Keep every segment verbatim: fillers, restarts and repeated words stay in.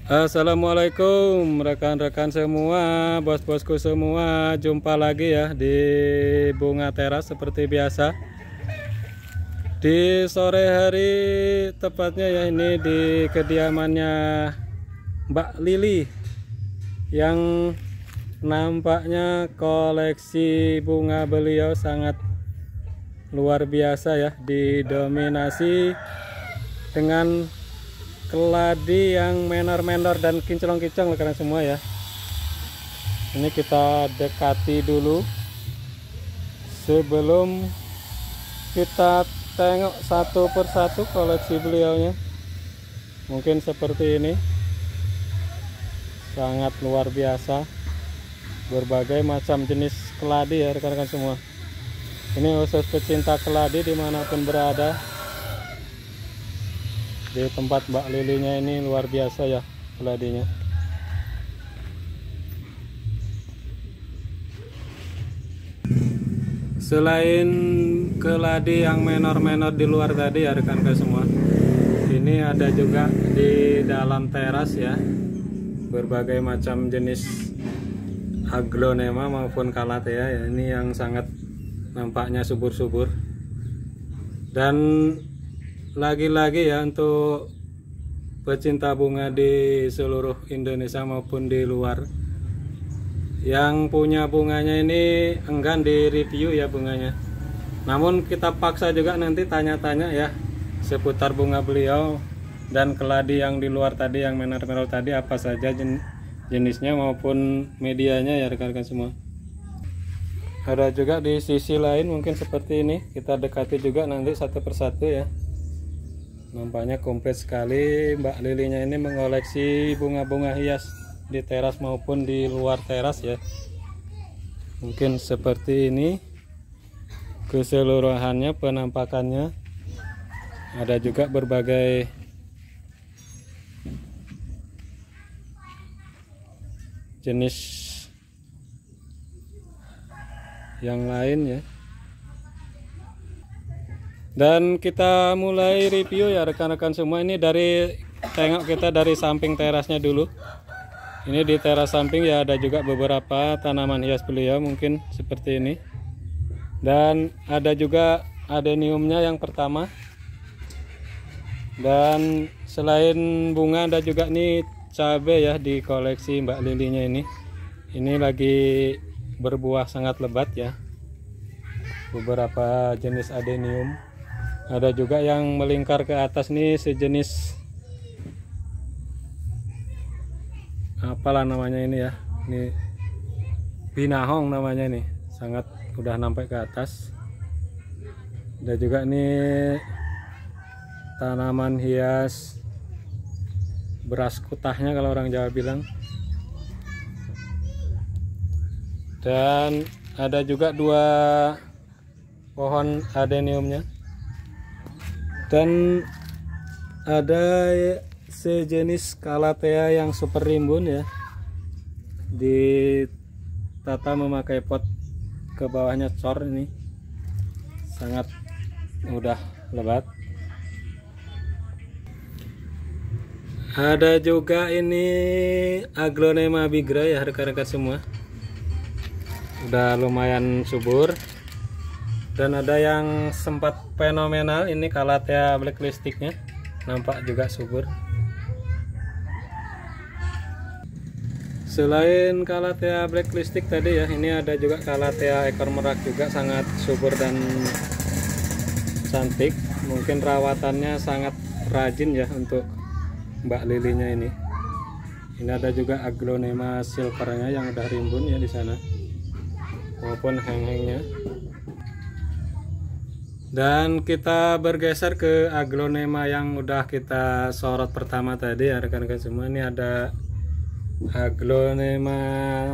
Assalamualaikum rekan-rekan semua, bos-bosku semua. Jumpa lagi ya di Bunga Teras seperti biasa. Di sore hari tepatnya ya, ini di kediamannya Mbak Lili yang nampaknya koleksi bunga beliau sangat luar biasa ya, didominasi dengan keladi yang menor-menor dan kinclong-kinclong rekan semua ya. Ini kita dekati dulu sebelum kita tengok satu persatu koleksi beliaunya. Mungkin seperti ini, sangat luar biasa, berbagai macam jenis keladi ya rekan-rekan semua. Ini khusus pecinta keladi dimanapun berada. Di tempat Mbak Lilinya ini luar biasa ya keladinya. Selain keladi yang menor-menor di luar tadi ya rekan-rekan semua, ini ada juga di dalam teras ya, berbagai macam jenis aglonema maupun calathea ya. Ini yang sangat nampaknya subur-subur. Dan lagi-lagi ya, untuk pecinta bunga di seluruh Indonesia maupun di luar yang punya bunganya ini enggan di review ya bunganya, namun kita paksa juga nanti tanya-tanya ya seputar bunga beliau dan keladi yang di luar tadi, yang menor-menor tadi, apa saja jen jenisnya maupun medianya ya rekan-rekan semua. Ada juga di sisi lain mungkin seperti ini, kita dekati juga nanti satu persatu ya. Nampaknya komplit sekali Mbak Lilinya ini mengoleksi bunga-bunga hias di teras maupun di luar teras ya. Mungkin seperti ini keseluruhannya penampakannya. Ada juga berbagai jenis yang lain ya. Dan kita mulai review ya rekan-rekan semua. Ini dari tengok kita dari samping terasnya dulu. Ini di teras samping ya, ada juga beberapa tanaman hias beliau mungkin seperti ini. Dan ada juga adeniumnya yang pertama. Dan selain bunga ada juga nih cabai ya di koleksi Mbak Lilinya ini. Ini lagi berbuah sangat lebat ya. Beberapa jenis adenium. Ada juga yang melingkar ke atas nih, sejenis apalah namanya ini ya, ini binahong namanya nih, sangat udah sampai ke atas. Ada juga nih tanaman hias beras kutahnya kalau orang Jawa bilang. Dan ada juga dua pohon adeniumnya. Dan ada sejenis calathea yang super rimbun ya, ditata memakai pot ke bawahnya cor, ini sangat mudah lebat. Ada juga ini aglonema bigra ya rekan-rekan semua, udah lumayan subur. Dan ada yang sempat fenomenal, ini calathea blacklisticnya, nampak juga subur. Selain calathea blacklistic tadi ya, ini ada juga calathea ekor merak juga sangat subur dan cantik. Mungkin rawatannya sangat rajin ya untuk Mbak Lilinya ini. Ini ada juga aglonema silvernya yang udah rimbun ya di sana, maupun hang-hangnya. Dan kita bergeser ke aglonema yang udah kita sorot pertama tadi ya rekan-rekan semua. Ini ada aglonema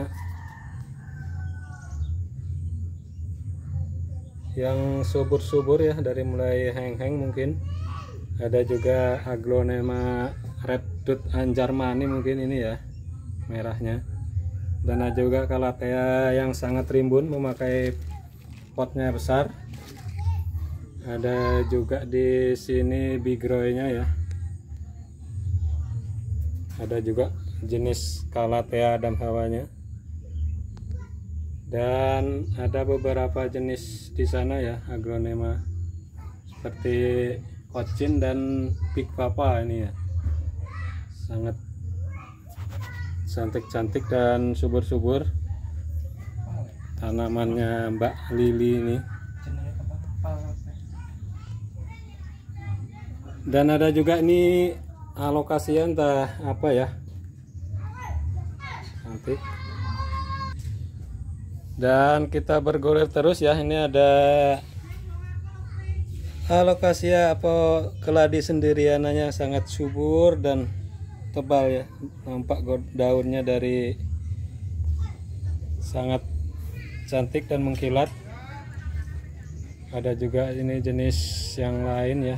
yang subur-subur ya, dari mulai hang-hang mungkin. Ada juga aglonema red tooth anjarmani mungkin ini ya, merahnya. Dan ada juga calathea yang sangat rimbun memakai potnya besar. Ada juga di sini bigroynya ya. Ada juga jenis Calathea damhawanya. Dan ada beberapa jenis di sana ya, Aglonema, seperti Cochin dan Big Papa ini ya. Sangat cantik-cantik dan subur-subur tanamannya Mbak Lili ini. Dan ada juga ini Alocasia, entah apa ya, cantik. Dan kita bergulir terus ya, ini ada Alocasia apa keladi sendiriananya, sangat subur dan tebal ya, nampak daunnya dari sangat cantik dan mengkilat. Ada juga ini jenis yang lain ya.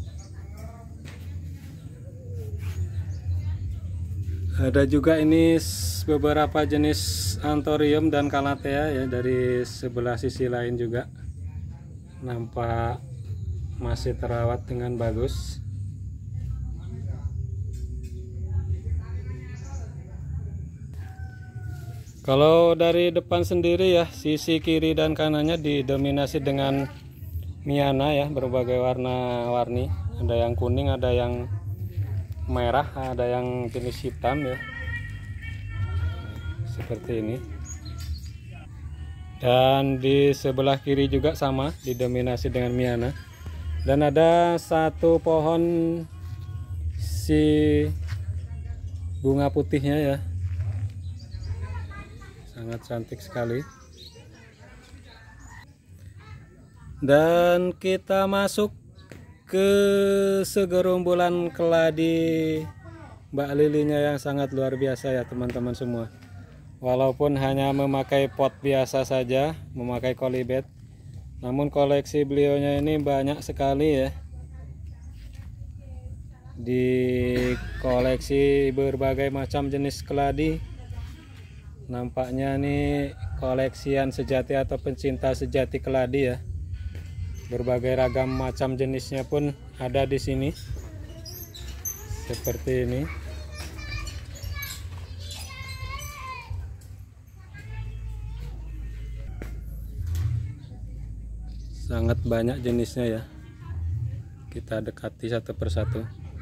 Ada juga ini beberapa jenis Anthurium dan Calathea ya, dari sebelah sisi lain juga nampak masih terawat dengan bagus. Kalau dari depan sendiri ya, sisi kiri dan kanannya didominasi dengan Miana ya, berbagai warna-warni. Ada yang kuning, ada yang merah, ada yang jenis hitam ya, seperti ini. Dan di sebelah kiri juga sama, didominasi dengan Miana. Dan ada satu pohon si bunga putihnya ya, sangat cantik sekali. Dan kita masuk ke segerombolan keladi Mbak Lilinya yang sangat luar biasa ya teman-teman semua. Walaupun hanya memakai pot biasa saja, memakai kolibet, namun koleksi beliaunya ini banyak sekali ya. Di koleksi berbagai macam jenis keladi. Nampaknya nih koleksian sejati atau pencinta sejati keladi ya. Berbagai ragam macam jenisnya pun ada di sini. Seperti ini. Sangat banyak jenisnya ya. Kita dekati satu persatu.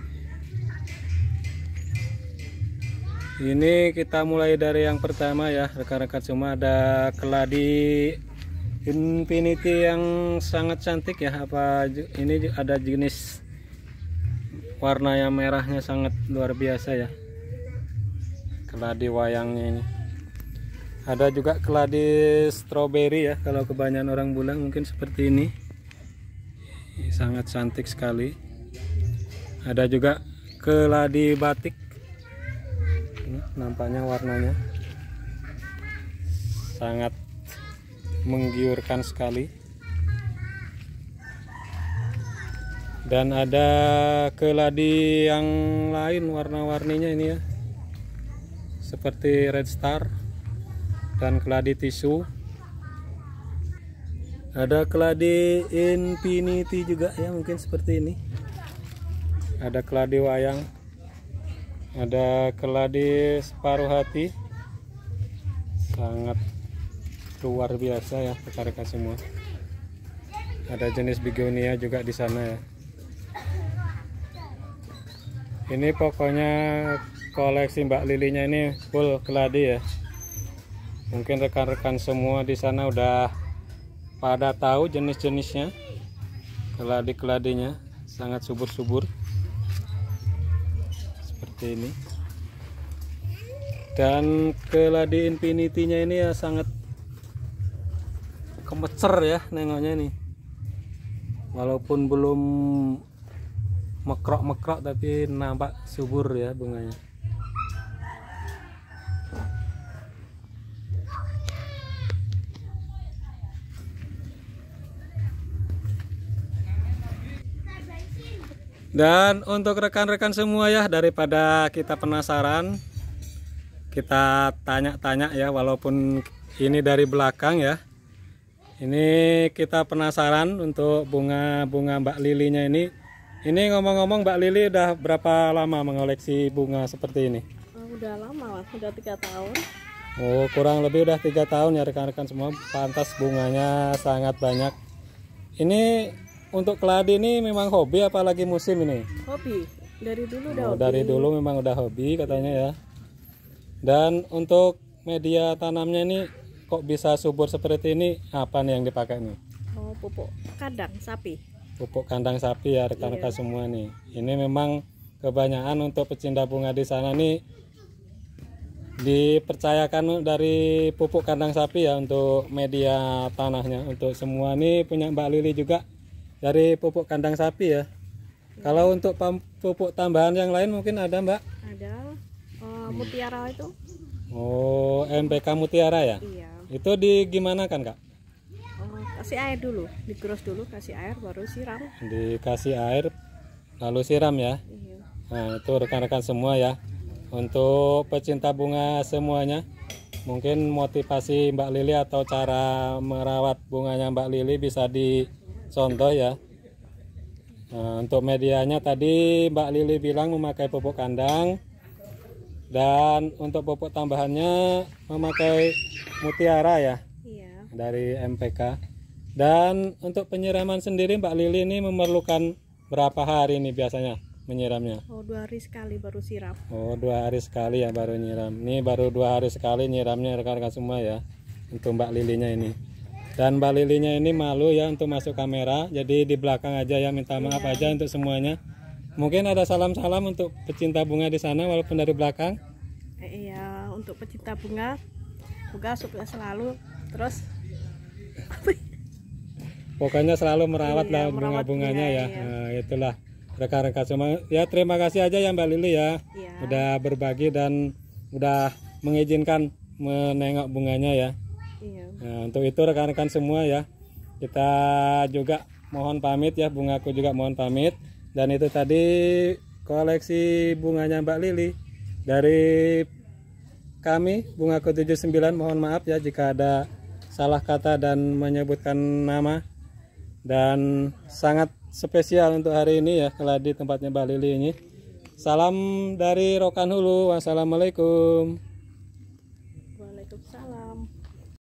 Ini kita mulai dari yang pertama ya, rekan-rekan semua. Ada keladi Infinity yang sangat cantik ya. Apa ini ada jenis warna yang merahnya sangat luar biasa ya, keladi wayangnya ini. Ada juga keladi strawberry ya, kalau kebanyakan orang bilang mungkin seperti ini. Sangat cantik sekali. Ada juga keladi batik. Ini nampaknya warnanya sangat menggiurkan sekali. Dan ada keladi yang lain warna-warninya ini ya, seperti red star dan keladi tisu. Ada keladi infinity juga ya, mungkin seperti ini. Ada keladi wayang, ada keladi separuh hati, sangat luar biasa ya rekan-rekan semua. Ada jenis begonia juga di sana ya. Ini pokoknya koleksi Mbak Lilinya ini full keladi ya. Mungkin rekan-rekan semua di sana udah pada tahu jenis-jenisnya. Keladi-keladinya sangat subur-subur seperti ini. Dan keladi infinity-nya ini ya sangat kemecer ya nengoknya nih. Walaupun belum mekrok-mekrok tapi nampak subur ya bunganya. Dan untuk rekan-rekan semua ya, daripada kita penasaran, kita tanya-tanya ya, walaupun ini dari belakang ya. Ini kita penasaran untuk bunga-bunga Mbak Lilinya ini Ini ngomong-ngomong Mbak Lili udah berapa lama mengoleksi bunga seperti ini? Oh, udah lama lah, udah tiga tahun. Oh, kurang lebih udah tiga tahun ya rekan-rekan semua. Pantas bunganya sangat banyak. Ini untuk keladi ini memang hobi apalagi musim ini? Hobi, dari dulu udah Oh, hobi. dari dulu memang udah hobi katanya ya. Dan untuk media tanamnya ini kok bisa subur seperti ini? Apa nih yang dipakai nih? Oh, pupuk kandang sapi. Pupuk kandang sapi ya rekan-rekan Iya. semua nih. Ini memang kebanyakan untuk pecinta bunga di sana nih dipercayakan dari pupuk kandang sapi ya untuk media tanahnya. Untuk semua nih punya Mbak Lili juga dari pupuk kandang sapi ya. Kalau untuk pam- pupuk tambahan yang lain mungkin ada Mbak? Ada eh, mutiara itu. Oh, M P K Mutiara ya? Iya. Itu di gimana kan Kak? Oh, kasih air dulu, digerus dulu, kasih air baru siram. Dikasih air lalu siram ya. Iya. Nah itu rekan-rekan semua ya. Untuk pecinta bunga semuanya, mungkin motivasi Mbak Lili atau cara merawat bunganya Mbak Lili bisa dicontoh ya. Nah, untuk medianya tadi Mbak Lili bilang memakai pupuk kandang, dan untuk pupuk tambahannya memakai Mutiara ya Iya. dari M P K. Dan untuk penyiraman sendiri Mbak Lili ini memerlukan berapa hari nih biasanya menyiramnya? Oh, dua hari sekali baru siram. Oh, dua hari sekali ya baru nyiram. Ini baru dua hari sekali nyiramnya rekan-rekan semua ya untuk Mbak Lilinya ini. Dan Mbak Lilinya ini malu ya untuk masuk kamera, jadi di belakang aja ya, minta maaf aja untuk semuanya. Mungkin ada salam-salam untuk pecinta bunga di sana walaupun dari belakang. Eh, iya, untuk pecinta bunga, semoga sukses selalu. Terus Pokoknya selalu merawat Iya, lah merawat bunga-bunganya bunga, ya. iya. Nah, itulah rekan-rekan semua. Ya terima kasih aja ya Mbak Lili ya. Iya. Udah berbagi dan udah mengizinkan menengok bunganya ya. iya. Nah, untuk itu rekan-rekan semua ya. Kita juga mohon pamit ya, bungaku juga mohon pamit. Dan itu tadi koleksi bunganya Mbak Lili dari kami Bungaku tujuh puluh sembilan. Mohon maaf ya jika ada salah kata dan menyebutkan nama. Dan sangat spesial untuk hari ini ya, kalau di tempatnya Mbak Lili ini. Salam dari Rokan Hulu. Wassalamualaikum.